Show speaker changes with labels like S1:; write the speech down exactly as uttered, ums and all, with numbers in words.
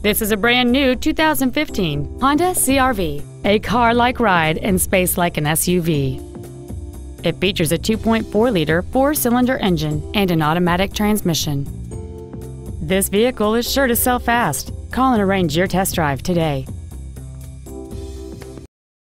S1: This is a brand new two thousand fifteen Honda C R V, a car-like ride and space like an S U V. It features a two point four liter four-cylinder engine and an automatic transmission. This vehicle is sure to sell fast. Call and arrange your test drive today.